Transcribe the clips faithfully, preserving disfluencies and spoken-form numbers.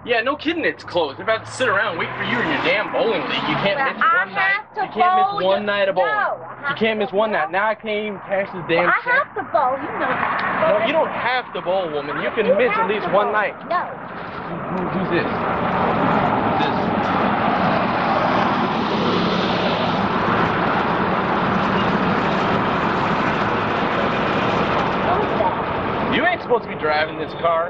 Yeah, no kidding, it's closed. They're about to sit around and wait for you in your damn bowling league. You can't well, miss one night. You can't miss one night of bowling. No, you can't miss one night. Now I can't even cash this damn well, I check. have to bowl. You know that. No, you don't have to bowl, woman. You can you miss at least one bowl. night. No. Who, who's this? Who's this? You ain't supposed to be driving this car.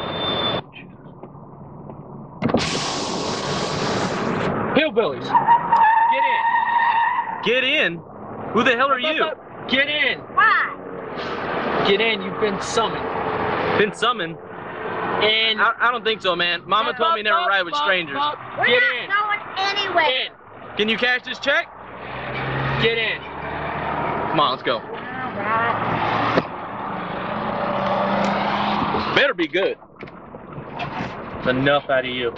Hillbillies. Get in. Get in? Who the hell are you? Get in. Why? Get in. You've been summoned. Been summoned? And I, I don't think so, man. Mama told me never ride with strangers. We're Get not in. going anywhere. Get in. Can you cash this check? Get in. Come on, let's go. All right. Better be good. That's enough out of you.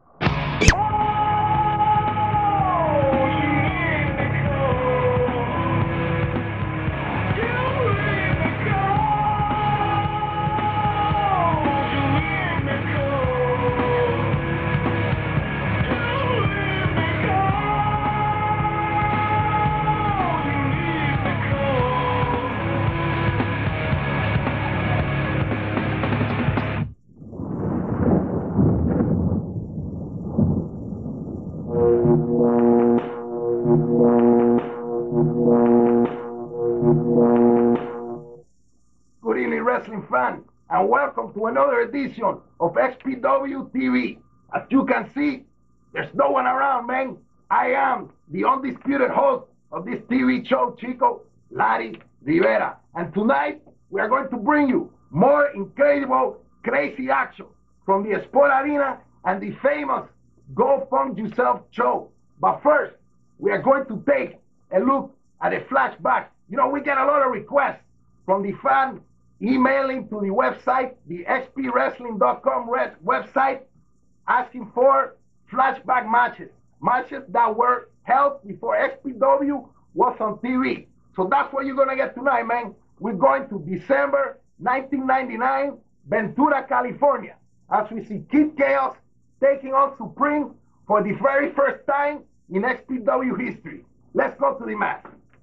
Good evening, wrestling fans, and welcome to another edition of X P W T V. As you can see, there's no one around, man. I am the undisputed host of this T V show, Chico, Larry Rivera. And tonight, we are going to bring you more incredible, crazy action from the Sport Arena and the famous Go Fund Yourself show. But first, we are going to take a look at a flashback. You know, we get a lot of requests from the fans emailing to the website, the X P wrestling dot com website, asking for flashback matches, matches that were held before X P W was on T V. So that's what you're gonna get tonight, man. We're going to December nineteen ninety-nine, Ventura, California, as we see Kid Kaos taking on Supreme for the very first time in X P W history. Let's go to the match.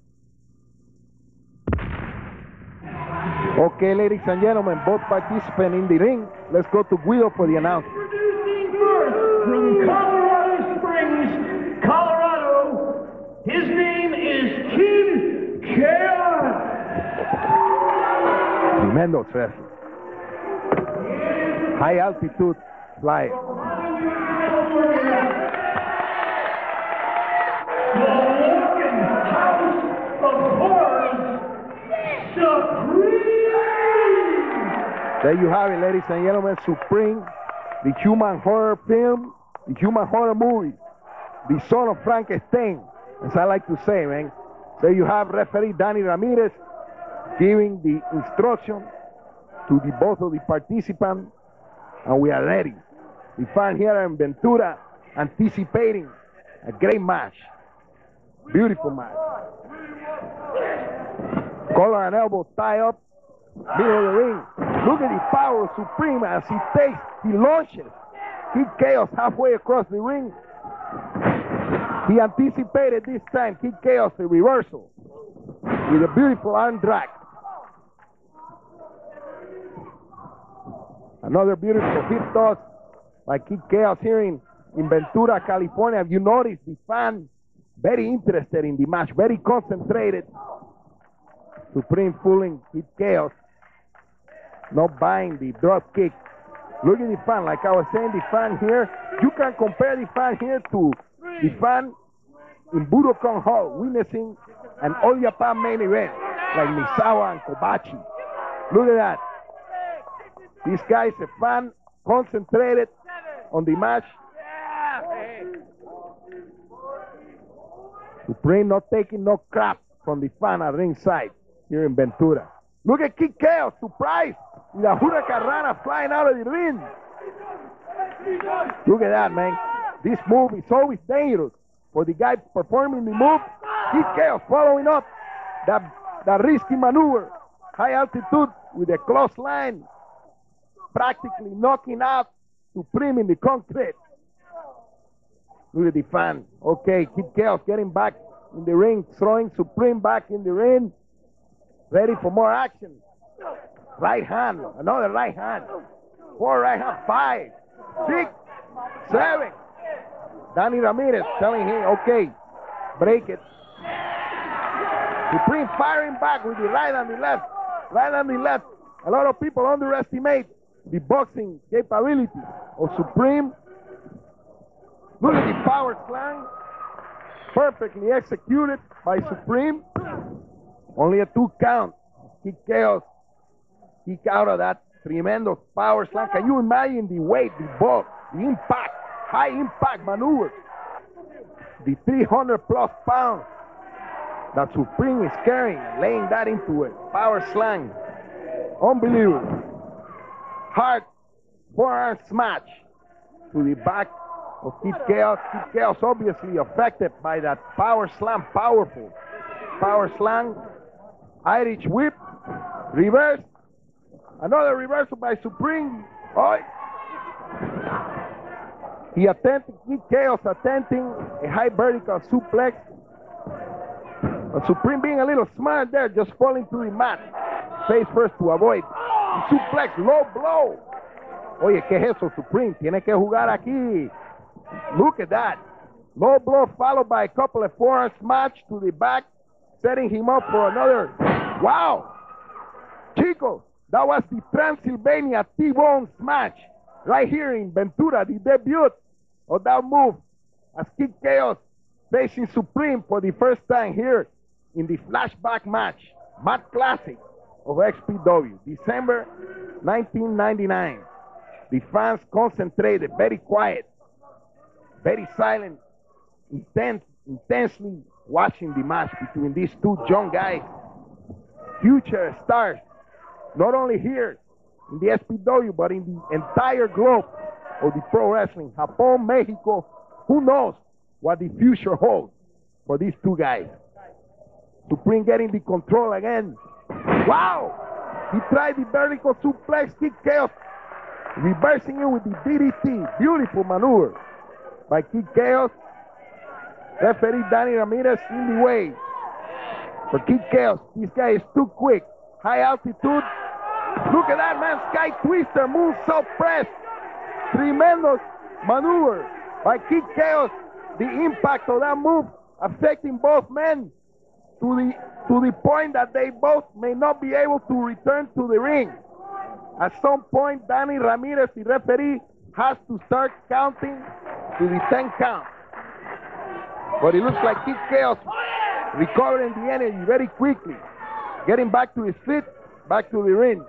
Okay, ladies and gentlemen, both participants in the ring. Let's go to Guido for the announcement. Introducing first, from Colorado Springs, Colorado, his name is Kid Kaos. Tremendous wrestler. High altitude flyer. The walking house of horrors, Supreme. There you have it, ladies and gentlemen. Supreme, the human horror film, the human horror movie, the son of Frankenstein, as I like to say, man. There you have referee Danny Ramirez giving the instruction to the both of the participants, and we are ready. We find here in Ventura anticipating a great match, beautiful match. Collar and elbow tie up, middle of the ring. Look at the power of Supreme as he takes, he launches Kid Kaos halfway across the ring. He anticipated this time Kid Kaos a reversal with a beautiful arm drag. Another beautiful hit toss by Kid Kaos here in, in Ventura, California. Have you noticed the fan very interested in the match, very concentrated? Supreme fooling Kid Kaos, not buying the drop kick. Look at the fan, like I was saying, the fan here, you can compare the fan here to the fan in Budokan Hall, witnessing an All Japan main event, like Misawa and Kobachi. Look at that. This guy is a fan, concentrated on the match. Supreme not taking no crap from the fan at ringside here in Ventura. Look at Kid Kaos, surprise, with a Hurricane Rana flying out of the ring. Look at that, man. This move is always dangerous for the guy performing the move. Kid Kaos following up that, that risky maneuver. High altitude with a close line, practically knocking out Supreme in the concrete. Look at the fan. Okay, Kid Chaos getting back in the ring, throwing Supreme back in the ring. Ready for more action. Right hand, another right hand. Four right hand, five, six, seven. Danny Ramirez telling him, okay, break it. Supreme firing back with the right and the left. Right and the left. A lot of people underestimate the boxing capability of Supreme. Look at the power slam. Perfectly executed by Supreme. Only a two count. Kick Chaos. Kick out of that tremendous power slam. Can you imagine the weight, the bulk, the impact, high impact maneuvers? The three hundred plus pounds that Supreme is carrying, laying that into a power slam. Unbelievable. Hard forearm smash to the back of Kid Chaos. Kid Chaos obviously affected by that power slam, powerful power slam. Irish whip, reverse, another reversal by Supreme. Oh. He attempted, Kid Chaos attempting a high vertical suplex. But Supreme being a little smart there, just falling to the mat. Face first to avoid. Suplex, low blow. Oye, ¿qué es eso, Supreme? Tiene que jugar aquí. Look at that. Low blow followed by a couple of forearm smash to the back, setting him up for another. Wow. Chicos, that was the Transylvania T-bone smash right here in Ventura, the debut of that move as Kid Chaos facing Supreme for the first time here in the flashback match, Mad Classic of X P W, December nineteen ninety-nine. The fans concentrated, very quiet, very silent, intense, intensely watching the match between these two young guys, future stars, not only here in the S P W, but in the entire globe of the pro wrestling. Japón, Mexico, who knows what the future holds for these two guys. Supreme getting the control again. Wow! He tried the vertical suplex, Kid Chaos, reversing it with the D D T. Beautiful maneuver by Kid Chaos. Referee Danny Ramirez in the way for Kid Chaos. This guy is too quick. High altitude. Look at that, man. Sky twister, moonsault press. Tremendous maneuver by Kid Chaos. The impact of that move affecting both men to the to the point that they both may not be able to return to the ring. At some point, Danny Ramirez, the referee, has to start counting to the ten count. But it looks like Kid Chaos recovering the energy very quickly, getting back to his feet, back to the ring.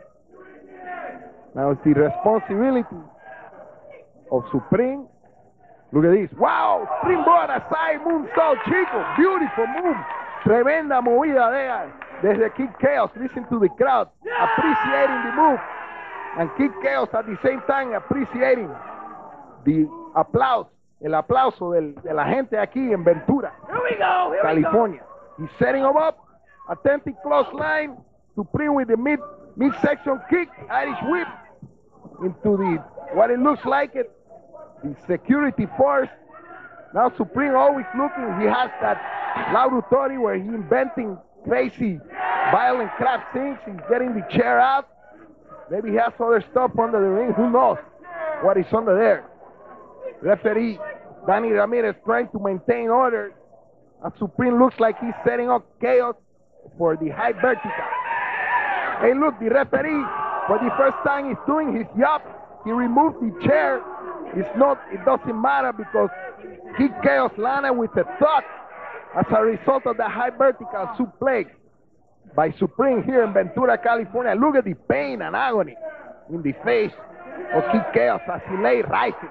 Now it's the responsibility of Supreme. Look at this. Wow! Springboard aside, moonsault, chico. Beautiful move. Tremenda movida there. Desde Kid Chaos. Listen to the crowd appreciating the move. And Kid Chaos at the same time appreciating the applause. El aplauso del, de la gente aquí en Ventura, Here we go. Here California. He's setting him up. Attempting close line. Supreme with the mid midsection kick. Irish whip into the, what it looks like it, the security force. Now Supreme always looking. He has that laboratory where he's inventing crazy, violent crap things. He's getting the chair out. Maybe he has other stuff under the ring. Who knows what is under there? Referee Danny Ramirez trying to maintain order. And Supreme looks like he's setting up Chaos for the high vertical. Hey, look, the referee, for the first time, he's doing his job. He removed the chair. It's not, it doesn't matter because Kid Chaos landed with a thud as a result of the high vertical suplex by Supreme here in Ventura, California. Look at the pain and agony in the face of Kid Chaos as he lay rising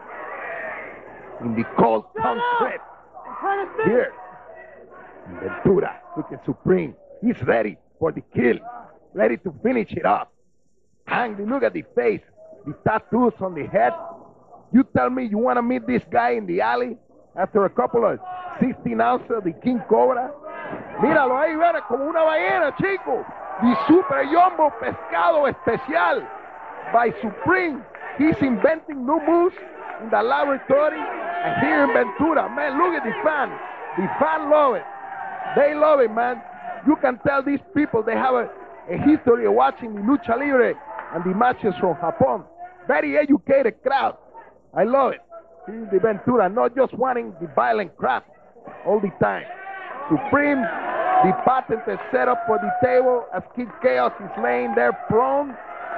in the cold concrete here in Ventura. Look at Supreme. He's ready for the kill, ready to finish it up. Angry, look at the face, the tattoos on the head. You tell me you want to meet this guy in the alley after a couple of sixteen ounces of the King Cobra? Míralo ahí, vera, como una ballena, chico. The Super Jumbo Pescado Especial. by Supreme. He's inventing new moves in the laboratory. And here in Ventura, man, look at the fan. The fan love it. They love it, man. You can tell these people they have a, a history of watching the lucha libre and the matches from Japan. Very educated crowd. I love it. Here's the Ventura, not just wanting the violent crap all the time. Supreme, the patented setup for the table as Kid Kaos is laying there prone.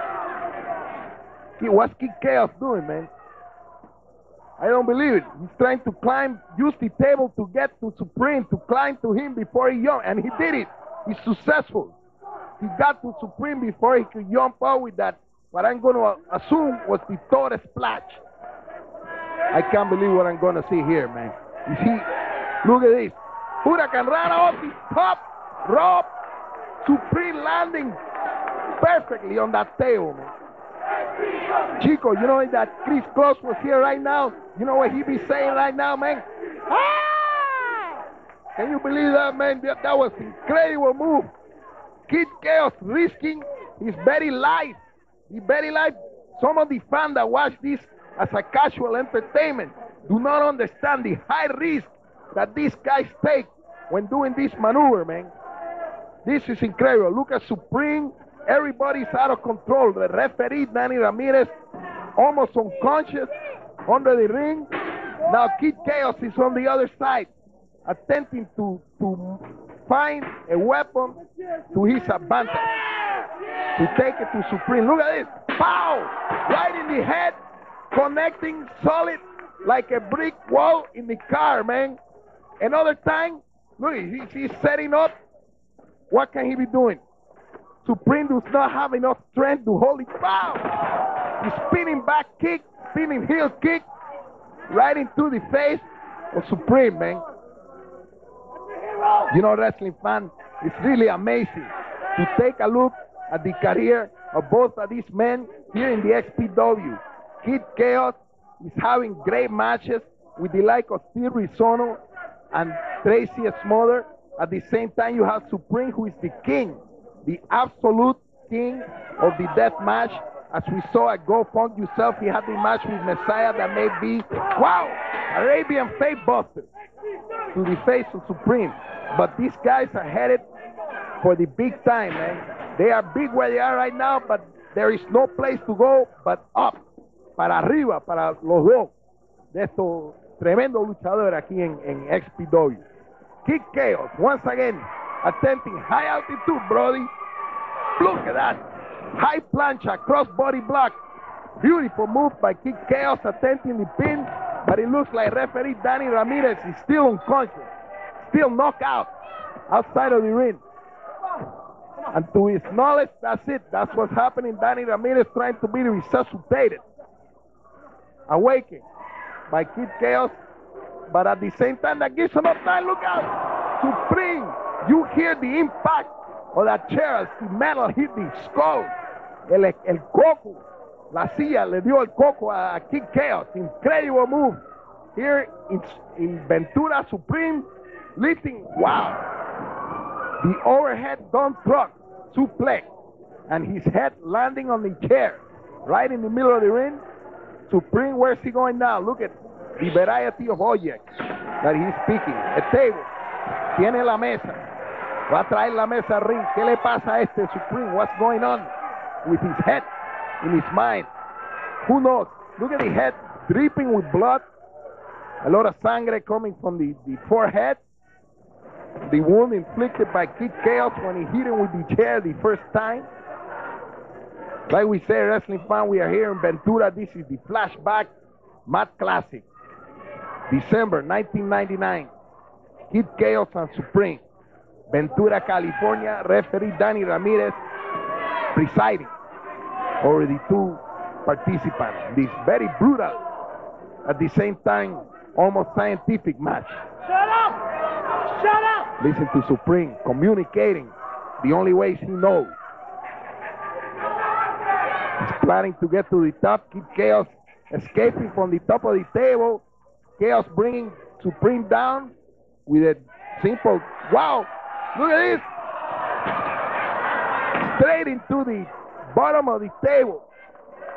What's Kid Kaos doing, man? I don't believe it. He's trying to climb, use the table to get to Supreme, to climb to him before he jumped, and he did it. He's successful. He got to Supreme before he could jump out with that, what I'm going to assume was the Torres splash. I can't believe what I'm going to see here, man. You see, look at this. Huracan ran off the top rope. Supreme landing perfectly on that table, man. Chico, you know that Chris Close was here right now? You know what he be saying right now, man? Ah! Can you believe that, man? That, that was an incredible move. Kid Kaos risking his very life. His very life. Some of the fans that watch this as a casual entertainment do not understand the high risk that these guys take when doing this maneuver, man. This is incredible. Look at Supreme. Everybody's out of control. The referee, Danny Ramirez, almost unconscious under the ring. Now Kid Kaos is on the other side, attempting to, to find a weapon to his advantage, to take it to Supreme. Look at this. Pow! Right in the head, connecting solid like a brick wall in the car, man. Another time, look, he, he's setting up. What can he be doing? Supreme does not have enough strength to hold it. Wow! He's spinning back kick, spinning heel kick, right into the face of Supreme, man. You know, wrestling fan, it's really amazing to take a look at the career of both of these men here in the X P W. Kid Kaos is having great matches with the like of Steve Rizzono and Tracy Smother. At the same time, you have Supreme, who is the king, the absolute king of the death match. As we saw at Go Funk yourself, he had the match with Messiah that may be, wow, Arabian Faith Buster to the face of Supreme. But these guys are headed for the big time, man. They are big where they are right now, but there is no place to go but up, para arriba, para los dos de estos tremendos luchadores aquí en, en X P W. Kid Kaos, once again, attempting high altitude, Brody. Look at that. High plancha, cross body block. Beautiful move by Kid Kaos, attempting the pin, but it looks like referee Danny Ramirez is still unconscious, still knocked out outside of the ring. And to his knowledge, that's it. That's what's happening. Danny Ramirez trying to be resuscitated, awakened by Kid Kaos. But at the same time, that gives enough time. Look out! Supreme! You hear the impact of that chair as the metal hit the skull. El, el coco, la silla le dio el coco a Kid Kaos. Incredible move. Here in, in Ventura, Supreme lifting. Wow! The overhead dump truck suplex and his head landing on the chair right in the middle of the ring. Supreme, where's he going now? Look at the variety of objects that he's picking. A table. Tiene la mesa. Va a traer la mesa al ring. ¿Qué le pasa a este Supreme? What's going on with his head, in his mind? Who knows? Look at the head dripping with blood. A lot of sangre coming from the, the forehead. The wound inflicted by Kid Kaos when he hit him with the chair the first time. Like we say, wrestling fan, we are here in Ventura. This is the Flashback Mat Classic. December nineteen ninety-nine. Kid Kaos and Supreme. Ventura, California. Referee Danny Ramirez presiding over the two participants. This very brutal, at the same time, almost scientific match. Shut up! Shut up! Listen to Supreme communicating the only ways he knows. He's planning to get to the top. Kid Kaos escaping from the top of the table. Kaos bringing Supreme down with a simple, wow, look at this. Straight into the bottom of the table.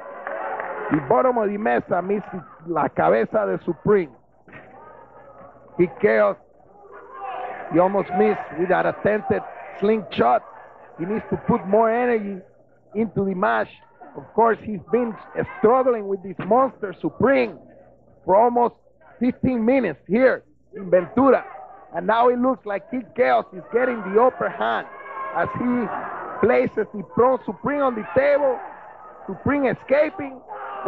The bottom of the mesa meets la cabeza de Supreme. Kid Kaos, he almost missed with that attempted slingshot. He needs to put more energy into the match. Of course, he's been struggling with this monster Supreme for almost fifteen minutes here in Ventura. And now it looks like Kid Kaos is getting the upper hand as he places the prone Supreme on the table. Supreme escaping.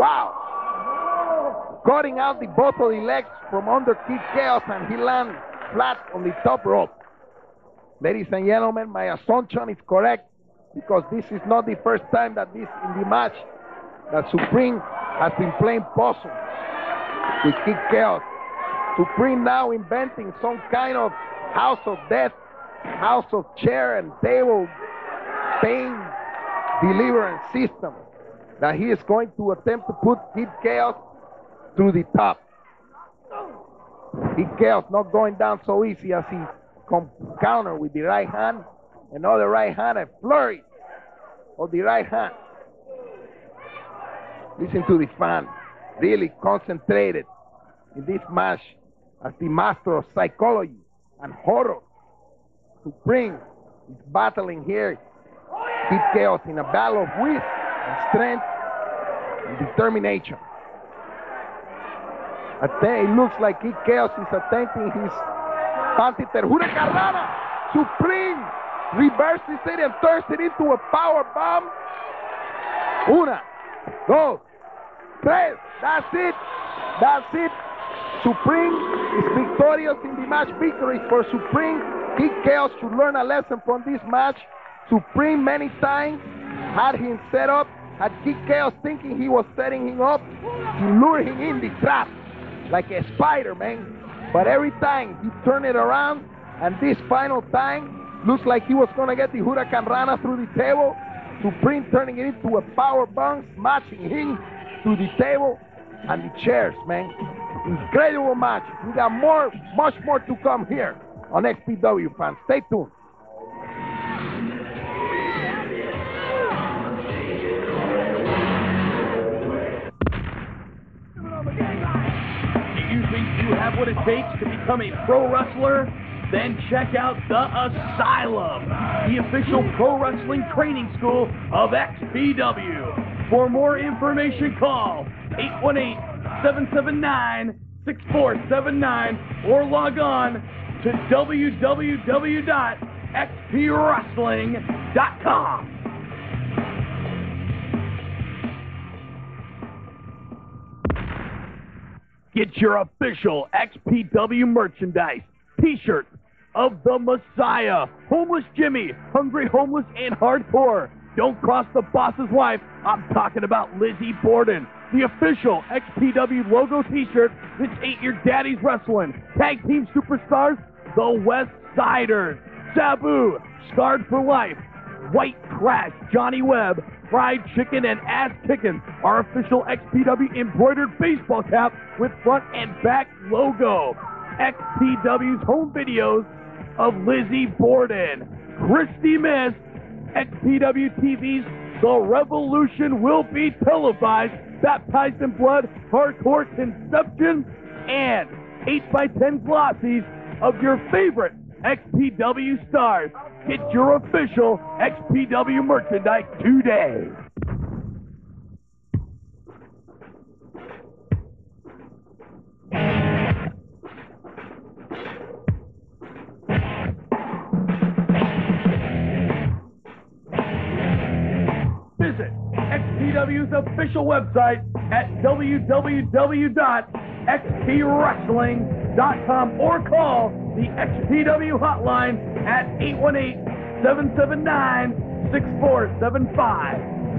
Wow. Cutting out the both of the legs from under Kid Kaos, and he lands flat on the top rope. Ladies and gentlemen, my assumption is correct, because this is not the first time that this in the match that Supreme has been playing possum with Kid Kaos. Supreme now inventing some kind of house of death, house of chair and table pain deliverance system that he is going to attempt to put Kid Kaos through the top. Kid Kaos not going down so easy as he come counter with the right hand, another right hand, a flurry of the right hand. Listen to the fan, really concentrated in this match as the master of psychology and horror. Supreme is battling here Kid Kaos in a battle of wit and strength and determination. I think it looks like Kid Kaos is attempting his anti-ter huracán. Supreme reverses it and turns it into a power bomb. Una, dos, tres. That's it. That's it. Supreme is victorious in the match. Victory for Supreme. Kid Kaos should learn a lesson from this match. Supreme many times had him set up, had Kid Kaos thinking he was setting him up. He lured him in the trap like a spider, man. But every time he turned it around, and this final time looks like he was gonna get the Huracan Rana through the table. Supreme turning it into a power bomb, smashing him to the table and the chairs, man. Incredible match. We got more, much more to come here on X P W, fans. Stay tuned. Do you think you have what it takes to become a pro wrestler? Then check out The Asylum, the official pro wrestling training school of X P W. For more information, call eight one eight, seven seven nine, six four seven nine or log on to w w w dot x p wrestling dot com. Get your official X P W merchandise, t-shirts of the Messiah, Homeless Jimmy, Hungry Homeless and Hardcore, Don't Cross the Boss's Wife. I'm talking about Lizzie Borden. The official X P W logo t-shirt, This Ain't Your Daddy's Wrestling. Tag team superstars, the West Siders, Sabu, Scarred for Life, White Trash, Johnny Webb, Fried Chicken and Ass Kickin', our official X P W embroidered baseball cap with front and back logo. X P W's home videos of Lizzie Borden, Christy Miss, X P W T V's The Revolution Will Be Televised, Baptized in Blood, Hardcore Conception, and eight by ten glossies of your favorite X P W stars. Get your official X P W merchandise today. Visit X P W's official website at w w w dot x p wrestling dot com or call the X P W hotline at eight one eight, seven seven nine, six four seven five.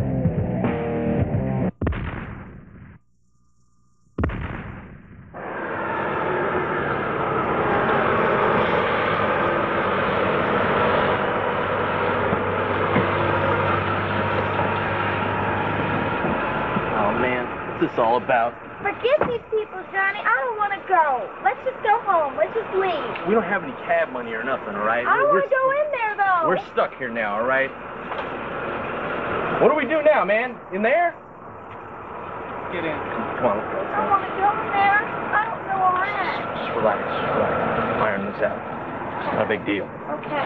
Oh man, what's this all about? Forget these people, Johnny. I don't want to go. Let's just go home. Let's just leave. We don't have any cab money or nothing, all right? I don't We're- want to go in there, though. We're stuck here now, all right? What do we do now, man? In there? get in. Come on, let's go. I want to go in there. I don't know where I'm at. Just relax, just relax. Iron this out. It's not a big deal. Okay.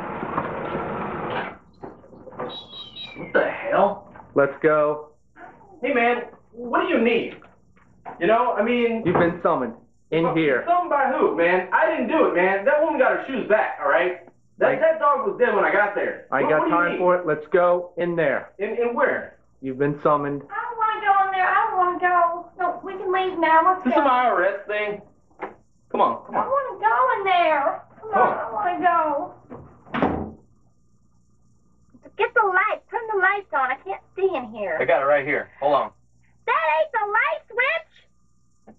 What the hell? Let's go. Hey, man, what do you need? You know, I mean... You've been summoned. In oh, here. Summoned by who, man? I didn't do it, man. That woman got her shoes back, all right? That, I, that dog was dead when I got there. I what, got what time for it. Let's go in there. In, in where? You've been summoned. I don't want to go in there. I don't want to go. No, we can leave now. Let's This go. is my I R S thing. Come on, come on. I want to go in there. Come on, I want to go. Get the lights. Turn the lights on. I can't see in here. I got it right here. Hold on. That ain't the light switch.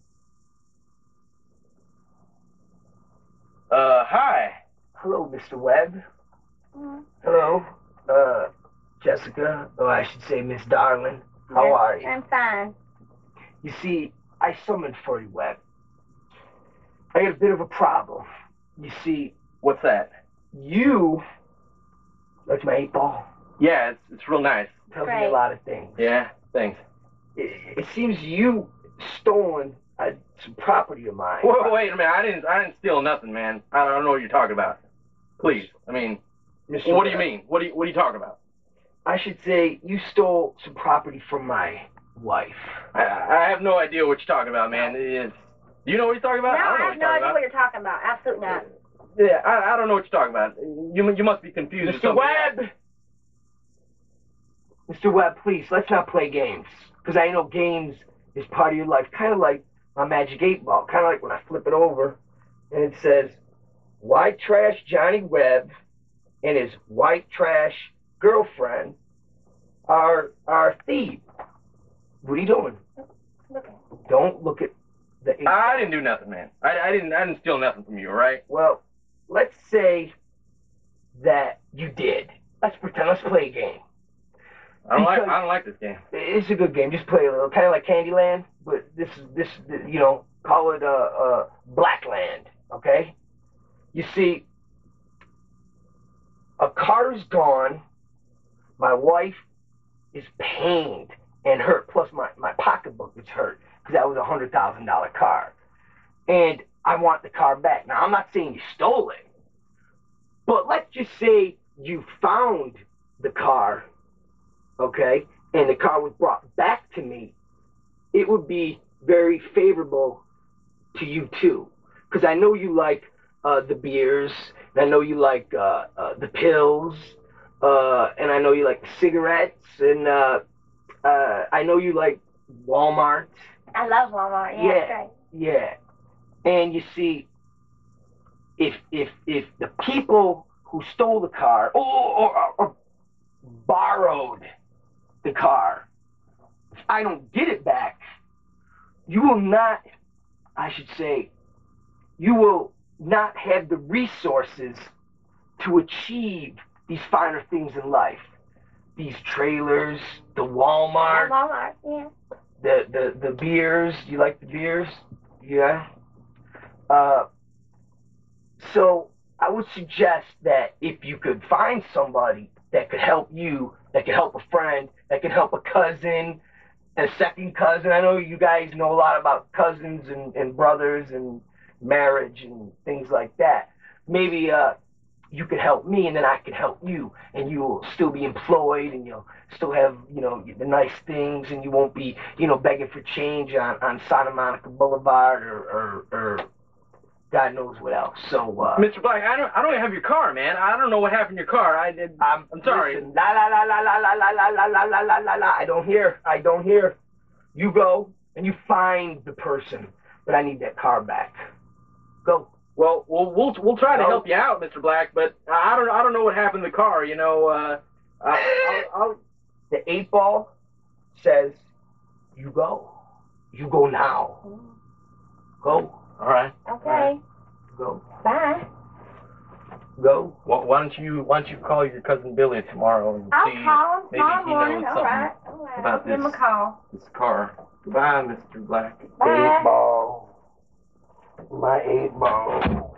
Uh, hi. Hello, Mister Webb. Mm. Hello, uh, Jessica, or I should say Miss Darling. How Yes, are you? I'm fine. You see, I summoned for you, Webb. I got a bit of a problem. You see... What's that? You... Like my eight ball? Yeah, it's, it's real nice. Tells Great. me a lot of things. Yeah, thanks. It, it seems you stolen uh, some property of mine. Wait, wait a minute. I didn't, I didn't steal nothing, man. I don't know what you're talking about. Please. I mean, Mister what do you Webb, mean? What do you, what are you talking about? I should say you stole some property from my wife. I, I have no idea what you're talking about, man. It's, do you know what you're talking about? No, I don't know I what have you're no talking idea about. what you're talking about. Absolutely not. Yeah, I, I don't know what you're talking about. You, you must be confused. with Mister somebody Webb! else. Mister Webb, please, let's not play games. Because I know games is part of your life. Kind of like my Magic eight Ball. Kind of like when I flip it over and it says, white trash Johnny Webb and his white trash girlfriend are, are thieves. What are you doing? Look at Don't look at the eight I didn't do nothing, man. I, I didn't I didn't steal nothing from you, all right? Well, let's say that you did. Let's pretend. Let's play a game. I don't like Because I don't like this game. It's a good game. Just play a little, kind of like Candyland, but this is this. You know, call it uh, uh, Blackland. Okay. You see, a car is gone. My wife is pained and hurt. Plus, my my pocketbook is hurt because that was a hundred thousand dollar car, and I want the car back. Now, I'm not saying you stole it, but let's just say you found the car. Okay, and the car was brought back to me, it would be very favorable to you too, because I know you like uh, the beers, and I know you like uh, uh, the pills, uh, and I know you like cigarettes, and uh, uh, I know you like Walmart. I love Walmart. Yeah, Yeah, that's right. yeah. And you see, if if if the people who stole the car or, or, or borrowed the car, if I don't get it back, you will not, I should say, you will not have the resources to achieve these finer things in life. These trailers, the Walmart, Yeah, Walmart, yeah. the, the, the beers. You like the beers? Yeah. Uh, so I would suggest that if you could find somebody that could help you, that could help a friend, that could help a cousin, and a second cousin. I know you guys know a lot about cousins and, and brothers and marriage and things like that. Maybe uh, you could help me, and then I could help you, and you'll still be employed, and you'll still have, you know, the nice things, and you won't be, you know, begging for change on, on Santa Monica Boulevard or, or, or God knows what else. So, uh, Mister Black, I don't I don't have your car, man. I don't know what happened to your car. I did I'm, I'm sorry. Listen, la la la la la la la la la la la la la la. I don't hear. I don't hear. You go and you find the person, but I need that car back. Go. Well, we'll we'll we'll try to No. help you out, Mister Black, but I don't I don't know what happened to the car. You know, uh, I, I'll, I'll, The eight ball says, you go. You go now. Go. all right. Okay. Go. Bye. Go. Well, why don't you why don't you call your cousin Billy tomorrow and I'll see call him maybe tomorrow he morning. knows All something right. All right. about I'll give him a this. call. this car. Goodbye, Mister Black. Bye. Eight ball. My eight ball.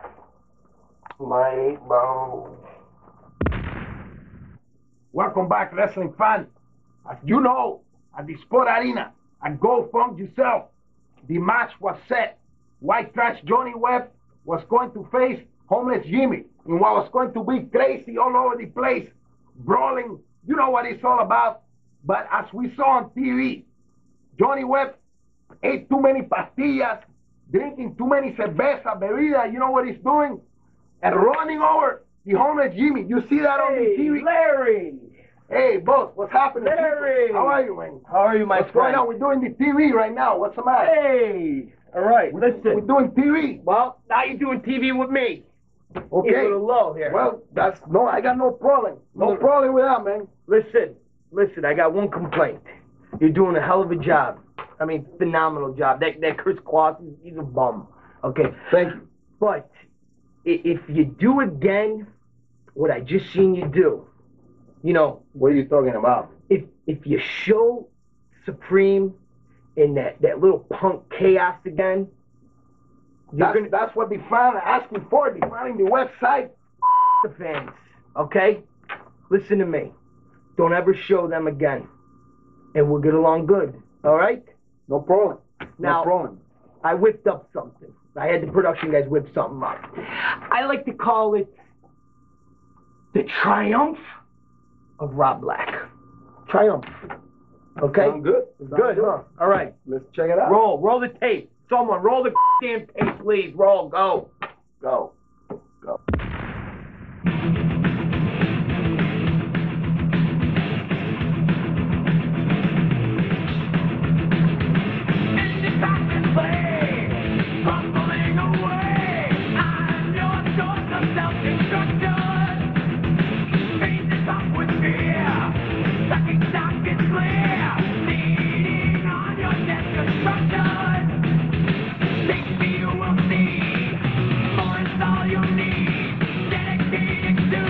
My eight ball. Welcome back, wrestling fan. As you know, at the Sport Arena, and go fund yourself. The match was set. White Trash Johnny Webb was going to face Homeless Jimmy in what was going to be crazy all over the place, brawling. You know what it's all about. But as we saw on T V, Johnny Webb ate too many pastillas, drinking too many cerveza, bebida, you know what he's doing? And running over the Homeless Jimmy. You see that on the T V? Larry! Hey, boss, what's happening? Larry! How are you, man? How are you, my what's friend? What's going on? We're doing the T V right now. What's the matter? Hey! All right, we're, listen. We're doing T V. Well, now you're doing T V with me. Okay. It's a little low here. Well, that's, no, I got no problem. No Look, problem with that, man. Listen, listen, I got one complaint. You're doing a hell of a job. I mean, phenomenal job. That, that Chris Kaos, he's a bum. Okay? Thank you. But if you do again what I just seen you do, you know. What are you talking about? If if you show Supreme and that, that little punk Kaos again, that's, gonna, that's what the fans are asking for. The fans on the website. The fans, okay? Listen to me. Don't ever show them again. And we'll get along good, all right? No problem. Now, no problem. I whipped up something. I had the production guys whip something up. I like to call it the triumph of Rob Black. Triumph. Okay? Sound good. Good, Sound good. huh? All right. Let's check it out. Roll. Roll the tape. Someone, roll the damn tape, please. Roll. Go. Go. Go. All you need, dedicated to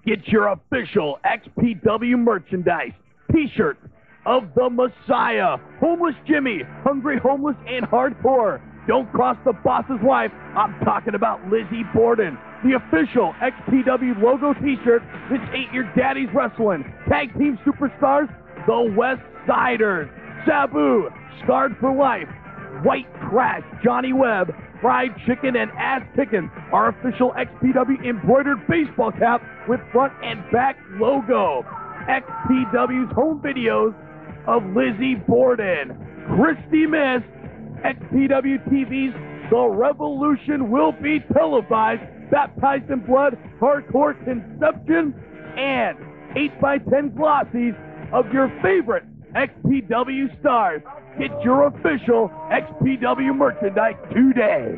Get your official X P W merchandise, t-shirts of the Messiah, Homeless Jimmy, Hungry Homeless and Hardcore, Don't Cross the Boss's Wife. I'm talking about Lizzie Borden. The official X P W logo t-shirt, This Ain't Your Daddy's Wrestling. Tag team superstars, the West Siders, Sabu, Scarred for Life, White Trash, Johnny Webb, Fried Chicken, and Ass Kickin'. Our official X P W embroidered baseball cap with front and back logo. X P W's home videos of Lizzie Borden. Christy Miss, X P W T V's The Revolution will be televised, Baptized in Blood, Hardcore Conception, and eight by ten glossies of your favorite X P W stars. Get your official X P W merchandise today.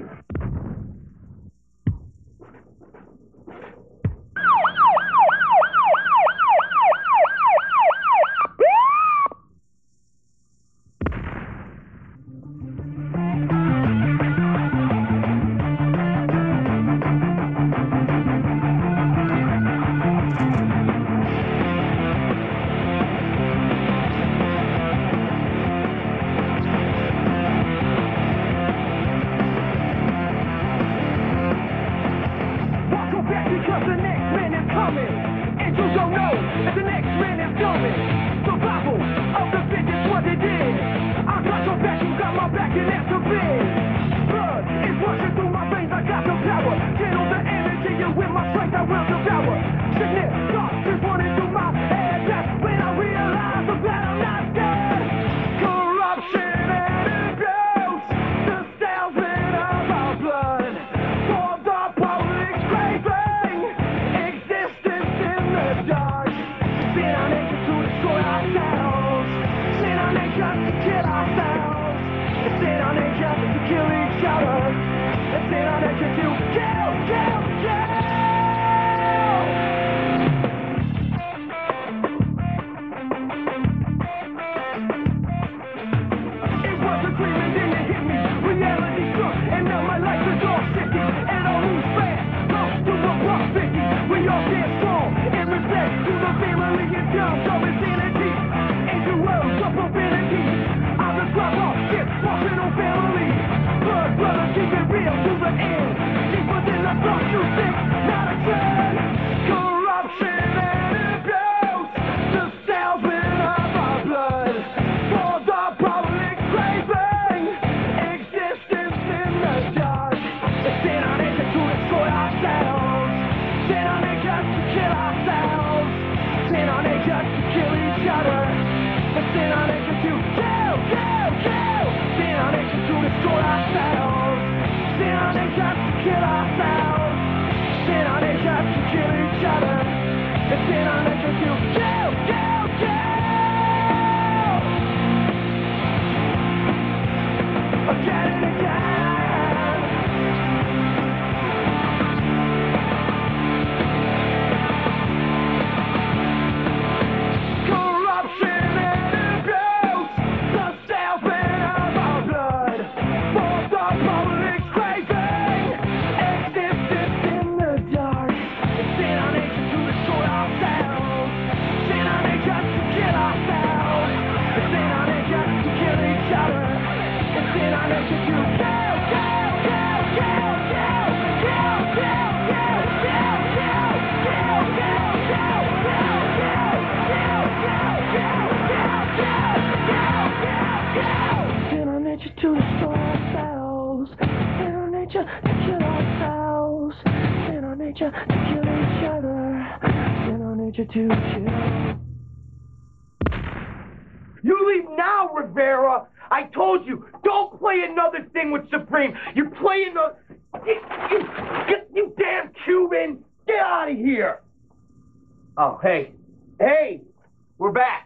You leave now, Rivera. I told you, don't play another thing with Supreme. You play another... You, you, you, you damn Cuban. Get out of here. Oh, hey. Hey, we're back.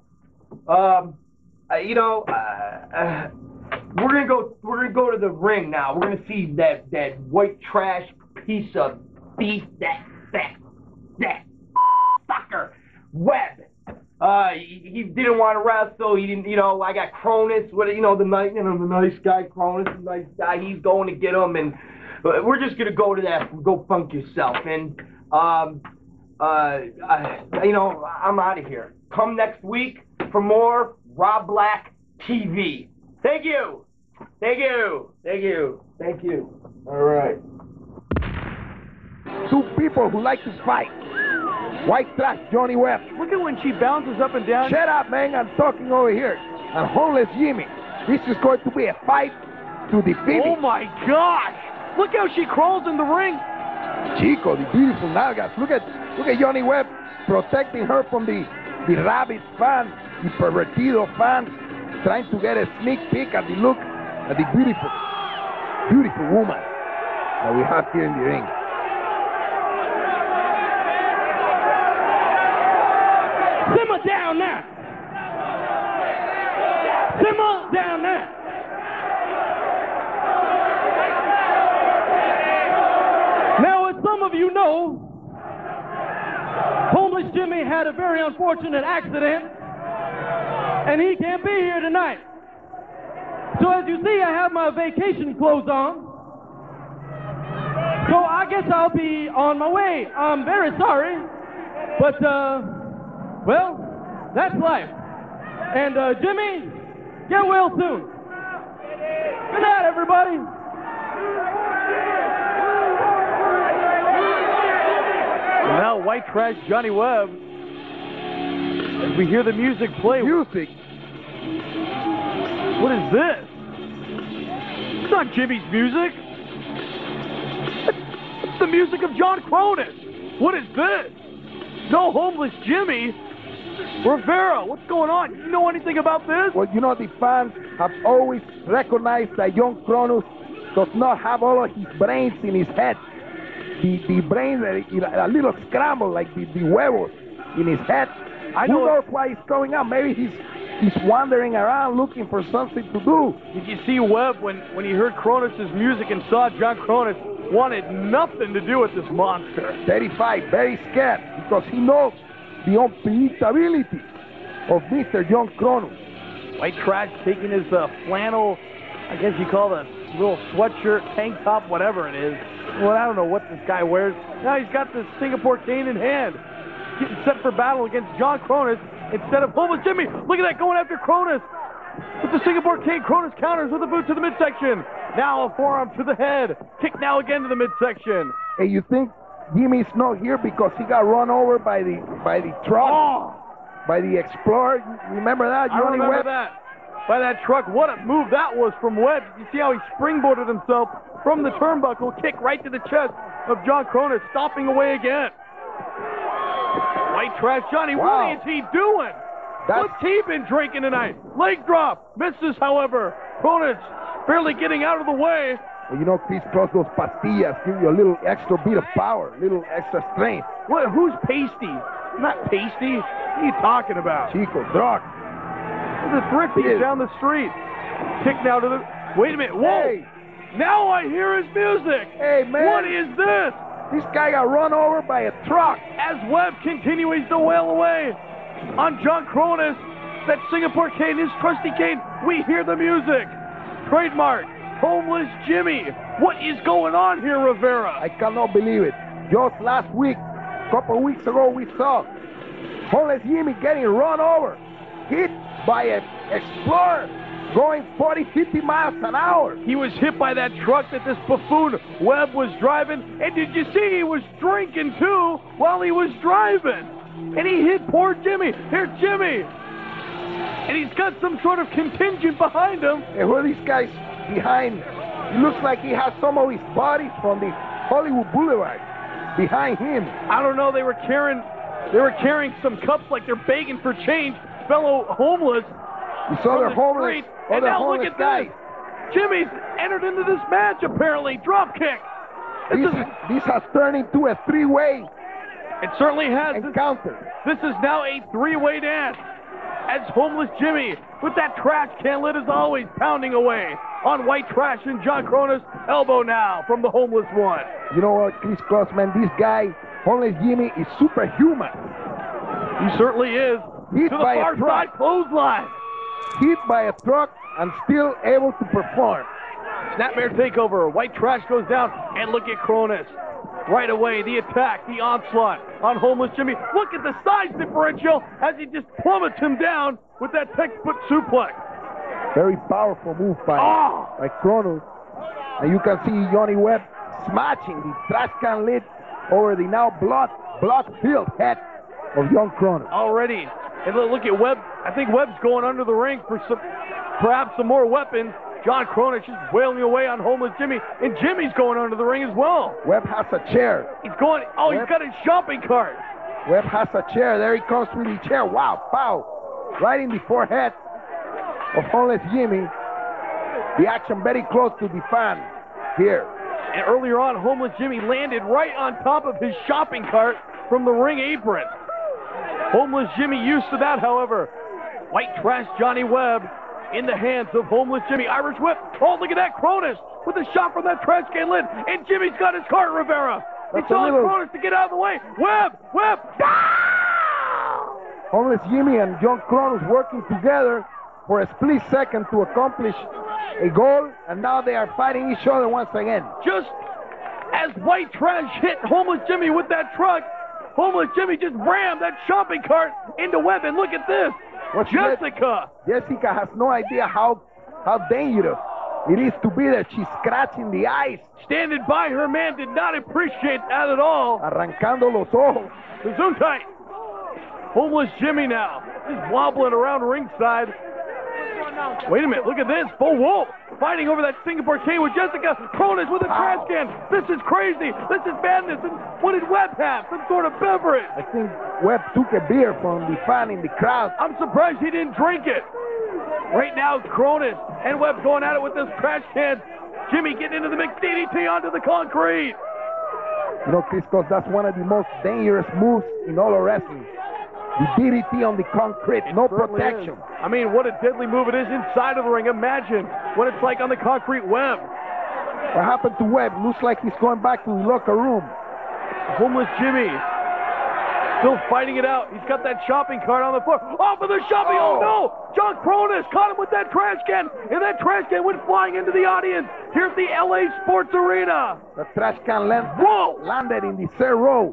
Um, uh, you know, uh, uh, we're gonna go. We're gonna go to the ring now. We're gonna see that that white trash piece of beef, that that that fucker, Webb. Uh, he, he didn't want to wrestle. He didn't. You know, I got Kronus. What you know, the nice, you know, the nice guy, Kronus, the nice guy. He's going to get him, and uh, we're just gonna go to that. Go funk yourself, and um. uh, uh, you know, I'm out of here. Come next week for more Rob Black T V. Thank you. Thank you. Thank you. Thank you. All right. Two people who like to fight. White trash Johnny Webb. Look at when she bounces up and down. Shut up, man. I'm talking over here. And homeless Jimmy. This is going to be a fight to the finish. Oh my gosh! Look how she crawls in the ring. Chico, the beautiful nalgas. Look at look at Johnny Webb protecting her from the the rabid fans, the pervertido fans, trying to get a sneak peek at the look at the beautiful, beautiful woman that we have here in the ring. Simmer down now. Simmer down now. Now, as some of you know, homeless Jimmy had a very unfortunate accident, and he can't be here tonight. So as you see, I have my vacation clothes on. So I guess I'll be on my way. I'm very sorry, but, uh, well, that's life. And, uh, Jimmy, get well soon. Good night, everybody. Now, white trash Johnny Webb. As we hear the music play. Music? What is this? It's not Jimmy's music. It's the music of John Kronus. What is this? No homeless Jimmy. Rivera, what's going on? You know anything about this? Well, you know, the fans have always recognized that young Kronus does not have all of his brains in his head. The, the brains are a little scrambled, like the, the huevos in his head. I know. Who knows why he's going out? Maybe he's he's wandering around looking for something to do. Did you see Webb when, when he heard Kronus' music and saw John Kronus wanted nothing to do with this monster? Terrified, very scared, because he knows the unpredictability of Mister John Kronus. White trash taking his uh, flannel, I guess you call it a little sweatshirt, tank top, whatever it is. Well, I don't know what this guy wears. Now he's got the Singapore cane in hand. Getting set for battle against John Kronus instead of homeless Jimmy. Look at that, going after Kronus. With the Singapore cane, Kronus counters with a boot to the midsection. Now a forearm to the head. Kick now again to the midsection. Hey, you think Jimmy's not here because he got run over by the by the truck? Oh. By the Explorer? You remember that? I remember Webb? that. By that truck. What a move that was from Webb. You see how he springboarded himself from the turnbuckle, kick right to the chest of John Kronus, stomping away again. White trash Johnny, wow. What is he doing? That's... What's he been drinking tonight? Leg drop. Misses, however. Kronus barely getting out of the way. Well, you know, Chris Cross, those pastillas give you a little extra bit of power, a little extra strength. What? Who's pasty? Not pasty. What are you talking about? Chico, drug. The thrifty down the street. Kick now to the... Wait a minute. Whoa. Hey. Now I hear his music. Hey, man. What is this? This guy got run over by a truck. As Webb continues to wail away on John Kronus, that Singapore cane, his trusty cane, we hear the music. Trademark, homeless Jimmy. What is going on here, Rivera? I cannot believe it. Just last week, a couple of weeks ago, we saw homeless Jimmy getting run over, hit by an Explorer, going forty, fifty miles an hour. He was hit by that truck that this buffoon Webb was driving. And did you see he was drinking too while he was driving? And he hit poor Jimmy. Here's Jimmy. And he's got some sort of contingent behind him. And who are these guys behind? It looks like he has some of his bodies from the Hollywood Boulevard behind him. I don't know. They were carrying, they were carrying some cups like they're begging for change. Fellow homeless. You saw their the homeless, and other now homeless look at guys. this. Jimmy's entered into this match, apparently. Drop kick. This, this, is, this has turned into a three-way it certainly has. encounter. This, this is now a three-way dance. As homeless Jimmy, with that trash can lid as always, pounding away on white trash and John Kronus. Elbow now from the homeless one. You know what, Chris Crossman, this guy, homeless Jimmy, is superhuman. He certainly is. Hit to the by far a truck. side clothesline. Hit by a truck and still able to perform. Snapmare takeover. White trash goes down, and look at Kronus. Right away, the attack, the onslaught on Homeless Jimmy. Look at the size differential as he just plummets him down with that textbook suplex. Very powerful move by, oh. by Kronus. And you can see Johnny Webb smashing the trash can lid over the now blood, blood-filled head of young Kronus. Already. And look at Webb. I think Webb's going under the ring for some, perhaps some more weapons. John Kronus just wailing away on Homeless Jimmy. And Jimmy's going under the ring as well. Webb has a chair. He's going, oh, Webb, he's got his shopping cart. Webb has a chair. There he comes with the chair. Wow, pow. Right in the forehead of Homeless Jimmy. The action very close to the fan here. And earlier on, Homeless Jimmy landed right on top of his shopping cart from the ring apron. Homeless Jimmy used to that, however. White trash Johnny Webb in the hands of Homeless Jimmy. Irish whip. Oh, look at that. Kronus with a shot from that trash can lid. And Jimmy's got his cart, Rivera. It's on little... Kronus to get out of the way. Webb, Webb. Ah! Homeless Jimmy and John Kronus working together for a split second to accomplish a goal, and now they are fighting each other once again. Just as White Trash hit Homeless Jimmy with that truck, Homeless Jimmy just rammed that shopping cart into Webb, and look at this. What's Jessica. That? Jessica has no idea how, how dangerous it is to be there. She's scratching the eyes. Standing by her man did not appreciate that at all. Arrancando los ojos. Zoom tight. Homeless Jimmy now, just wobbling around ringside. Wait a minute, look at this. Bo Wolf fighting over that Singapore chain with Jessica. Kronus with a trash can. This is crazy. This is madness. And what did Webb have? Some sort of beverage. I think Webb took a beer from the fan in the crowd. I'm surprised he didn't drink it. Right now, Kronus and Webb going at it with this trash can. Jimmy getting into the mix, D D T onto the concrete. You know, Criscos, that's one of the most dangerous moves in all of wrestling. The D D T on the concrete, it no protection. Is. I mean, what a deadly move it is inside of the ring. Imagine what it's like on the concrete. Webb. What happened to Webb? Looks like he's going back to the locker room. Homeless Jimmy still fighting it out. He's got that shopping cart on the floor. Off of the shopping. Oh, oh no! John Kronus caught him with that trash can, and that trash can went flying into the audience here at the L A Sports Arena. The trash can land, Whoa. landed in the third row.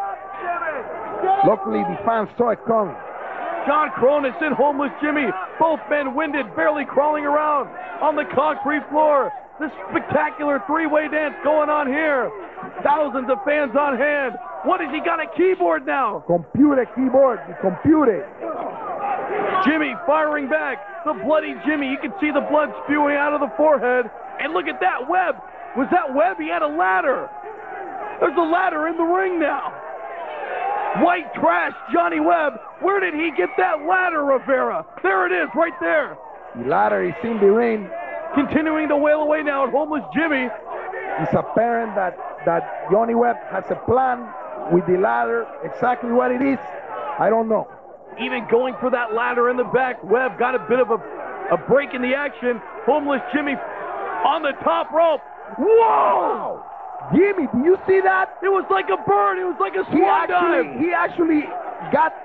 Luckily, the fans saw it coming. John Kronus and Homeless Jimmy, both men winded, barely crawling around on the concrete floor. This spectacular three-way dance going on here. Thousands of fans on hand. What has he got a keyboard now? Computer keyboard, the computer. Jimmy firing back. The bloody Jimmy. You can see the blood spewing out of the forehead. And look at that, Webb. Was that Webb? He had a ladder. There's a ladder in the ring now. White trash, Johnny Webb. Where did he get that ladder, Rivera? There it is, right there. The ladder is in the ring. Continuing to wail away now at Homeless Jimmy. It's apparent that, that Johnny Webb has a plan with the ladder. Exactly what it is, I don't know. Even going for that ladder in the back, Webb got a bit of a, a break in the action. Homeless Jimmy on the top rope. Whoa! Jimmy, do you see that? It was like a bird. It was like a swan dive. He actually got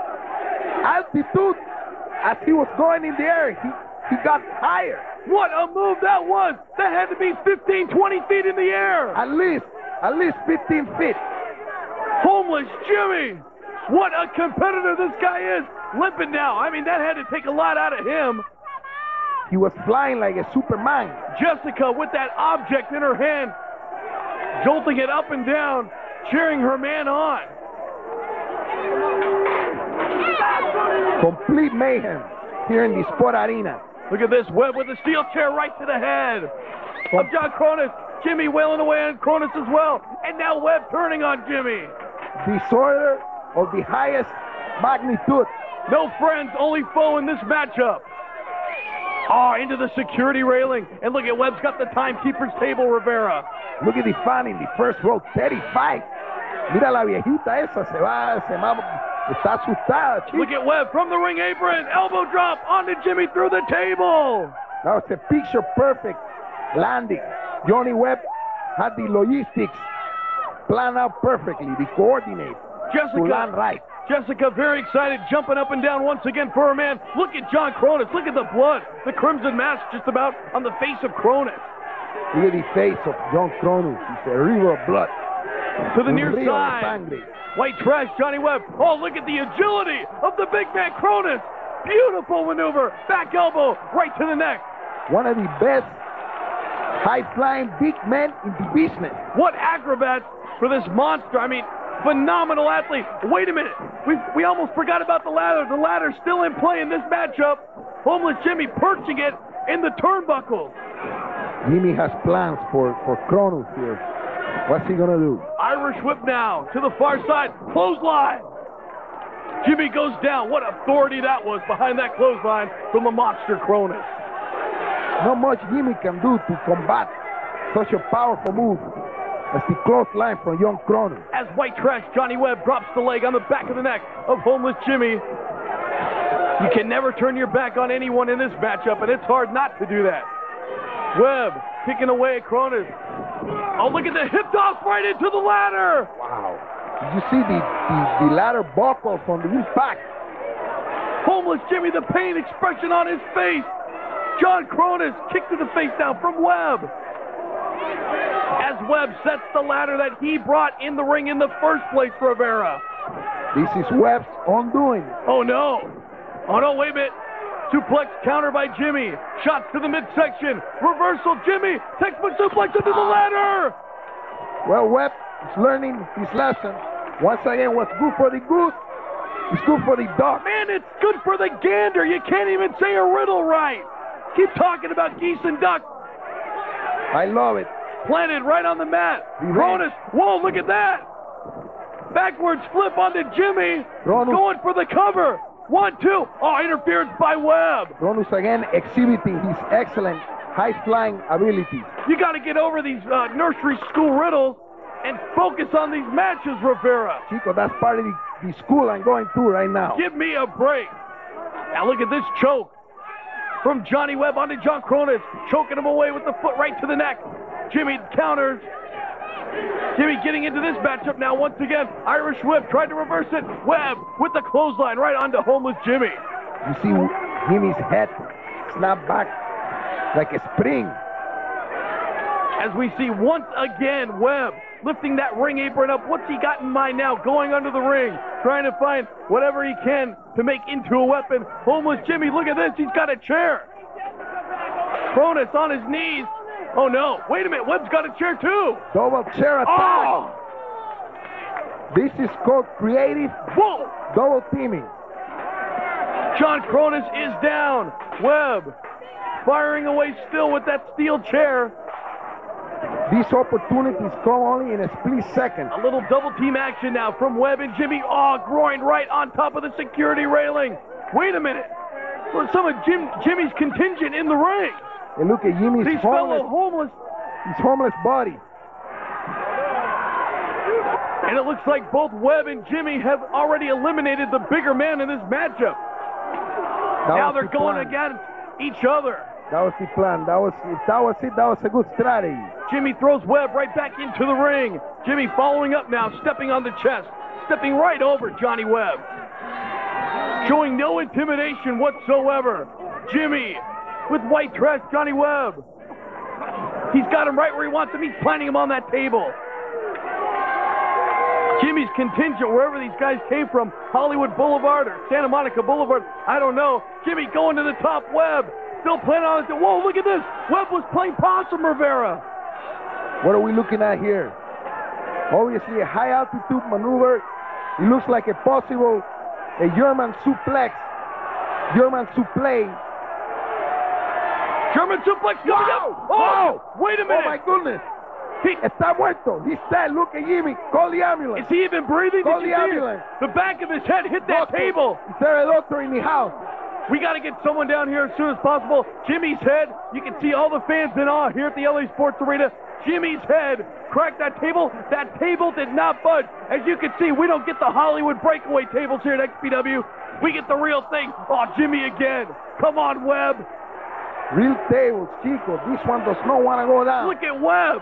altitude as he was going in the air. He, he got higher. What a move that was. That had to be fifteen, twenty feet in the air. At least, at least fifteen feet. Homeless Jimmy. What a competitor this guy is. Limping now. I mean, that had to take a lot out of him. He was flying like a Superman. Jessica with that object in her hand, jolting it up and down, cheering her man on. Complete mayhem here in the Sport Arena. Look at this, Webb with a steel chair right to the head of John Kronus. Jimmy wailing away on Kronus as well. And now Webb turning on Jimmy. Disorder of the highest magnitude. No friends, only foe in this matchup. Oh, into the security railing. And look at Webb's got the timekeeper's table, Rivera. Look at the fan in the first row, thirty-five. Mira la viejita esa, se va, se va, está asustada. Chico. Look at Webb from the ring apron, elbow drop onto Jimmy through the table. That was a picture-perfect landing. Johnny Webb had the logistics planned out perfectly, the coordinate Jessica, to land right. Jessica very excited, jumping up and down once again for her man. Look at John Kronus. Look at the blood. The crimson mask just about on the face of Kronus. Look at the face of John Kronus. It's a river of blood. To the near Rio de side. sangre. White trash, Johnny Webb. Oh, look at the agility of the big man, Kronus. Beautiful maneuver. Back elbow, right to the neck. One of the best high-flying big men in the business. What acrobats for this monster. I mean, phenomenal athlete. Wait a minute. We, we almost forgot about the ladder. The ladder's still in play in this matchup. Homeless Jimmy perching it in the turnbuckles. Jimmy has plans for, for Kronus here. What's he gonna do? Irish whip now to the far side. Clothesline. Jimmy goes down. What authority that was behind that clothesline from the monster Kronus. Not much Jimmy can do to combat such a powerful move as the clothesline from young Kronus. As white trash Johnny Webb drops the leg on the back of the neck of homeless Jimmy. You can never turn your back on anyone in this matchup, and it's hard not to do that. Webb picking away at Kronus. Oh, look at the hip toss right into the ladder. Wow. Did you see the, the, the ladder buckle from the impact? Homeless Jimmy, the pain expression on his face. John Kronus kick to the face down from Webb. As Webb sets the ladder that he brought in the ring in the first place for Rivera. This is Webb's undoing. Oh no. Oh no, wait a minute. Suplex counter by Jimmy. Shots to the midsection. Reversal, Jimmy. Textbook suplex into the ladder. Well, Webb is learning his lesson. Once again, what's good for the goose is good for the duck. Man, it's good for the gander. You can't even say a riddle right. Keep talking about geese and ducks. I love it. Planted right on the mat. Kronus. Whoa, look at that. Backwards flip onto Jimmy. Kronus. Going for the cover. One, two. Oh, interference by Webb. Kronus again exhibiting his excellent high-flying abilities. You got to get over these uh, nursery school riddles and focus on these matches, Rivera. Chico, that's part of the, the school I'm going through right now. Give me a break. Now look at this choke from Johnny Webb onto John Kronus, choking him away with the foot right to the neck. Jimmy counters. Jimmy getting into this matchup now once again. Irish whip, tried to reverse it. Webb with the clothesline right onto homeless Jimmy. You see Jimmy's head snap back like a spring. As we see once again Webb lifting that ring apron up. What's he got in mind now? Going under the ring, trying to find whatever he can to make into a weapon. Homeless Jimmy, look at this. He's got a chair. Kronus on his knees. Oh no, wait a minute, Webb's got a chair too. Double chair attack. Oh! This is called creative Whoa! double teaming. John Kronus is down. Webb firing away still with that steel chair. These opportunities come only in a split second. A little double team action now from Webb and Jimmy. Oh, groin right on top of the security railing. Wait a minute. Well, some of Jim, Jimmy's contingent in the ring. And look at Jimmy's These homeless, fellow homeless. his homeless body. And it looks like both Webb and Jimmy have already eliminated the bigger man in this matchup. That Now was they're the going plan. against each other. That was the plan. That was if that was it. That was a good strategy. Jimmy throws Webb right back into the ring. Jimmy following up now, stepping on the chest, stepping right over Johnny Webb. Showing no intimidation whatsoever. Jimmy with white trash Johnny Webb. He's got him right where he wants him. He's planting him on that table. Jimmy's contingent, wherever these guys came from, Hollywood Boulevard or Santa Monica Boulevard, I don't know. Jimmy going to the top. Webb still planning on it. Whoa, look at this. Webb was playing possum, Rivera. What are we looking at here? Obviously a high altitude maneuver. It looks like a possible a German suplex. German suplex. German suplex coming up. Oh, wait a minute. Oh my goodness. He, Está muerto. He's dead. Look at Jimmy. Call the ambulance. is he even breathing? Call Did the you see it? ambulance. The back of his head hit that Doctor. table. Is there a doctor in the house? We got to get someone down here as soon as possible. Jimmy's head, you can see all the fans in awe here at the L A Sports Arena. Jimmy's head cracked that table. That table did not budge. As you can see, we don't get the Hollywood breakaway tables here at X P W. We get the real thing. Oh, Jimmy again. Come on, Webb. Real tables, Chico. This one does not want to go down. Look at Webb.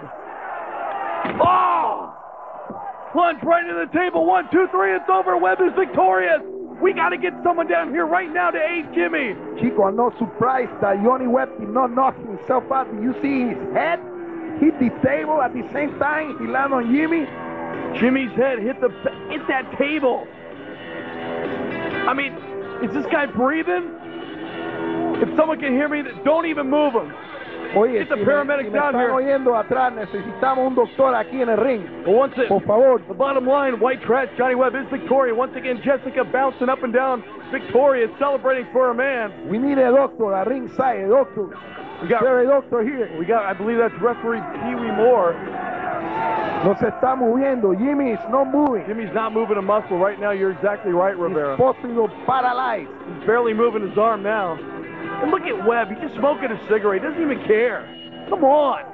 Oh! Plunge right into the table. One, two, three. It's over. Webb is victorious. We got to get someone down here right now to aid Jimmy. Chico, I'm not surprised that Johnny Webb did not knock himself out. You see his head hit the table at the same time he landed on Jimmy. Jimmy's head hit the hit that table. I mean, is this guy breathing? If someone can hear me, don't even move him. Oye, Get the si paramedics me, si me down están here. oyendo atrás, necesitamos un doctor aquí en el ring. But once it, Por favor. the bottom line, white trash, Johnny Webb is Victoria. Once again, Jessica bouncing up and down. Victoria celebrating for her man. We need a doctor, a ringside, a doctor. We got, there a doctor here. We got, I believe that's referee Pee Wee Moore. No se está moviendo. Jimmy is not moving. Jimmy's not moving a muscle right now. You're exactly right, Rivera. He's possible paralyzed. He's barely moving his arm now. And look at Webb. He's just smoking a cigarette. He doesn't even care. Come on.